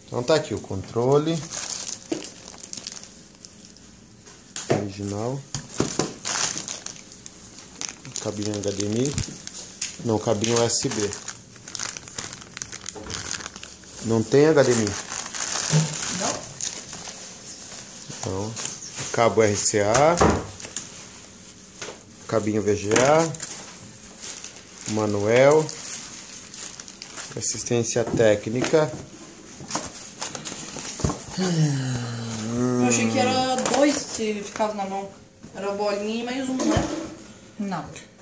Então tá aqui o controle original, cabinho HDMI, não, cabinho USB, não tem HDMI, Não? então cabo RCA, cabinho VGA, manual, assistência técnica. Eu achei que era 2 se ficava na mão. Era bolinha e mais um, né? Não.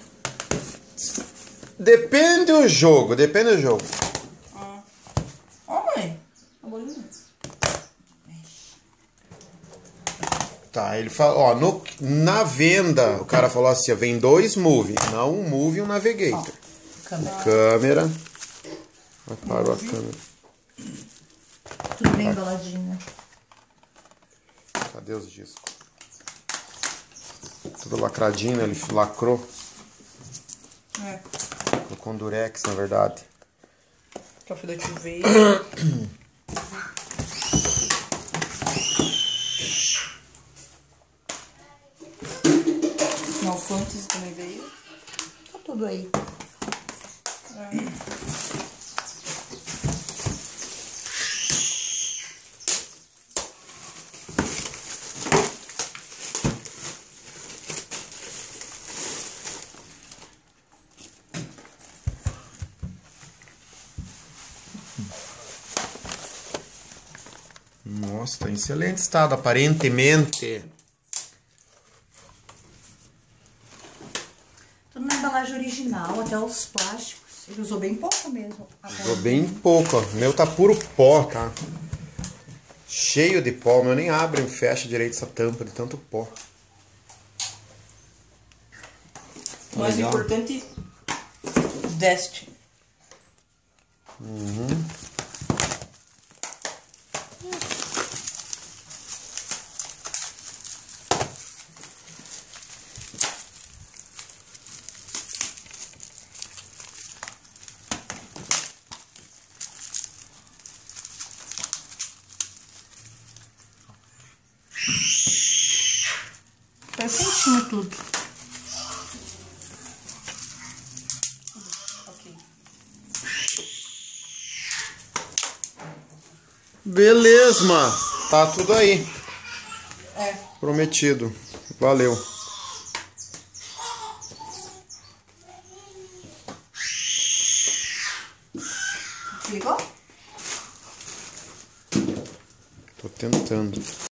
Depende do jogo, depende do jogo. Ah. Ó, mãe. A bolinha. Tá, ele falou, ó, na venda, o cara falou assim, ó, vem 2 Move, não um Move e um Navigator. Câmera. Parou a câmera. Tudo bem embaladinho. Cadê os discos? Tudo lacradinho, né? Ele lacrou. É. Colocou um durex, na verdade. Que é o filete veio. O alfantes também veio. Tá tudo aí. É. Nossa, tá em excelente estado, aparentemente. Tudo na embalagem original, até os plásticos. Ele usou bem pouco mesmo. Usou bem pouco, ó. O meu tá puro pó, tá? Cheio de pó, o meu nem abre e fecha direito essa tampa de tanto pó. O mais Legal. importante, veste. Perfeitinho tudo. Ok. Beleza, mano. Tá tudo aí. É. Prometido. Valeu. Ligou? Tô tentando.